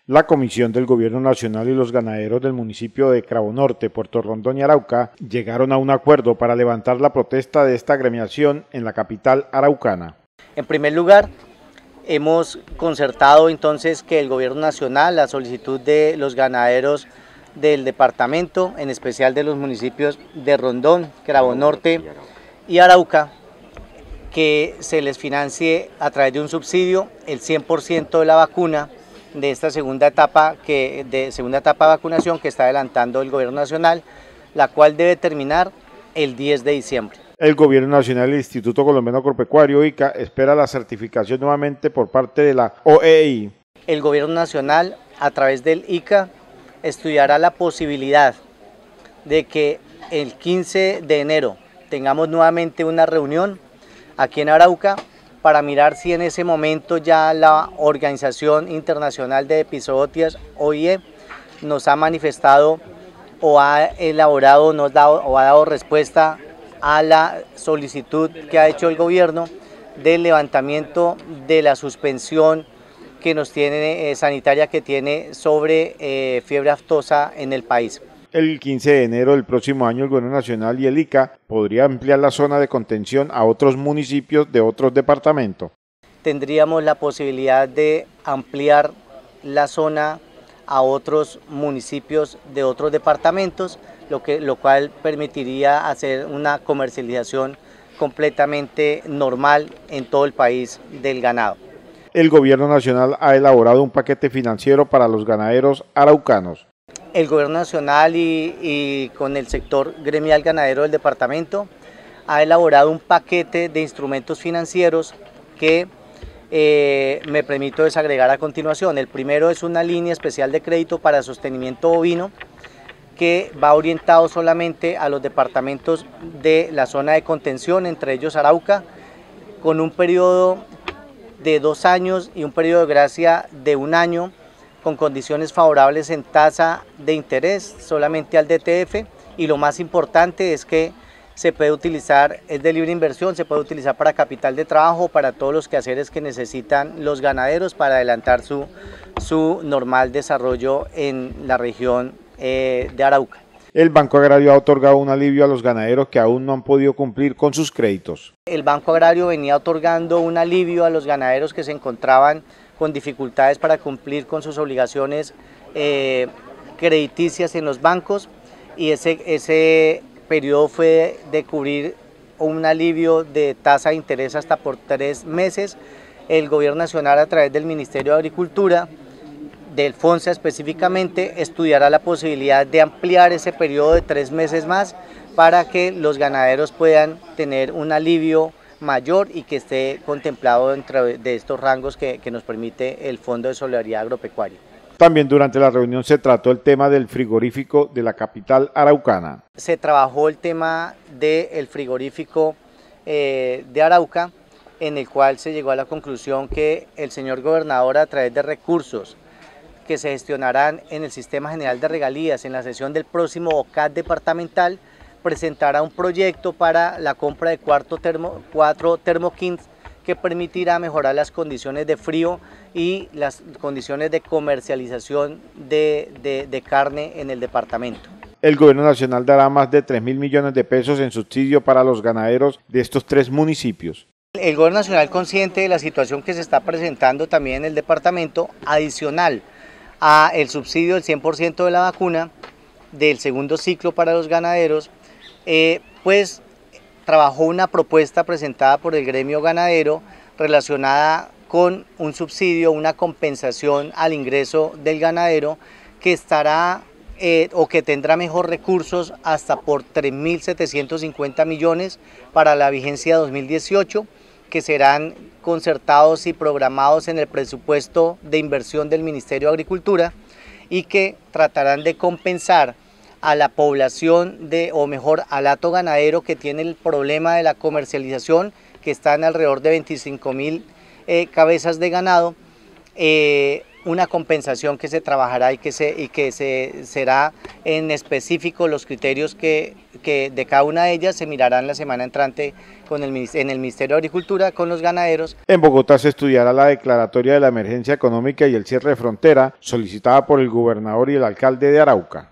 La comisión del Gobierno Nacional y los ganaderos del municipio de Cravo Norte, Puerto Rondón y Arauca llegaron a un acuerdo para levantar la protesta de esta agremiación en la capital araucana. En primer lugar, hemos concertado entonces que el Gobierno Nacional, la solicitud de los ganaderos del departamento, en especial de los municipios de Rondón, Cravo Norte y Arauca, que se les financie a través de un subsidio el 100% de la vacuna de esta segunda etapa de vacunación que está adelantando el Gobierno Nacional, la cual debe terminar el 10 de diciembre. El Gobierno Nacional y el Instituto Colombiano Agropecuario ICA espera la certificación nuevamente por parte de la OEI. El Gobierno Nacional, a través del ICA, estudiará la posibilidad de que el 15 de enero tengamos nuevamente una reunión aquí en Arauca para mirar si en ese momento ya la Organización Internacional de Epizootias, OIE, nos ha manifestado o ha elaborado o ha dado respuesta a la solicitud que ha hecho el gobierno del levantamiento de la suspensión que nos tiene sanitaria que tiene sobre fiebre aftosa en el país. El 15 de enero del próximo año el Gobierno Nacional y el ICA podría ampliar la zona de contención a otros municipios de otros departamentos. Tendríamos la posibilidad de ampliar la zona a otros municipios de otros departamentos, lo cual permitiría hacer una comercialización completamente normal en todo el país del ganado. El Gobierno Nacional ha elaborado un paquete financiero para los ganaderos araucanos. El Gobierno Nacional y con el sector gremial ganadero del departamento ha elaborado un paquete de instrumentos financieros que me permito desagregar a continuación. El primero es una línea especial de crédito para sostenimiento bovino que va orientado solamente a los departamentos de la zona de contención, entre ellos Arauca, con un periodo de 2 años y un periodo de gracia de 1 año, con condiciones favorables en tasa de interés solamente al DTF, y lo más importante es que se puede utilizar, es de libre inversión, se puede utilizar para capital de trabajo, para todos los quehaceres que necesitan los ganaderos para adelantar su normal desarrollo en la región de Arauca. El Banco Agrario ha otorgado un alivio a los ganaderos que aún no han podido cumplir con sus créditos. El Banco Agrario venía otorgando un alivio a los ganaderos que se encontraban con dificultades para cumplir con sus obligaciones crediticias en los bancos, y ese periodo fue de cubrir un alivio de tasa de interés hasta por 3 meses. El Gobierno Nacional, a través del Ministerio de Agricultura, del FONSA específicamente, estudiará la posibilidad de ampliar ese periodo de 3 meses más para que los ganaderos puedan tener un alivio mayor y que esté contemplado dentro de estos rangos que nos permite el Fondo de Solidaridad Agropecuaria. También durante la reunión se trató el tema del frigorífico de la capital araucana. Se trabajó el tema del frigorífico de Arauca, en el cual se llegó a la conclusión que el señor gobernador, a través de recursos que se gestionarán en el Sistema General de Regalías en la sesión del próximo OCAD departamental, presentará un proyecto para la compra de 4 Thermo-King que permitirá mejorar las condiciones de frío y las condiciones de comercialización de carne en el departamento. El Gobierno Nacional dará más de 3.000 millones de pesos en subsidio para los ganaderos de estos 3 municipios. El Gobierno Nacional, consciente de la situación que se está presentando también en el departamento, adicional a el subsidio del 100% de la vacuna del segundo ciclo para los ganaderos, pues trabajó una propuesta presentada por el gremio ganadero relacionada con un subsidio, una compensación al ingreso del ganadero que estará o que tendrá mejor recursos hasta por 3.750 millones para la vigencia 2018, que serán concertados y programados en el presupuesto de inversión del Ministerio de Agricultura y que tratarán de compensar a la población o mejor al hato ganadero que tiene el problema de la comercialización, que están alrededor de 25.000 cabezas de ganado, una compensación que se trabajará y que se será en específico los criterios que de cada una de ellas se mirarán la semana entrante en el Ministerio de Agricultura con los ganaderos. En Bogotá se estudiará la declaratoria de la emergencia económica y el cierre de frontera solicitada por el gobernador y el alcalde de Arauca.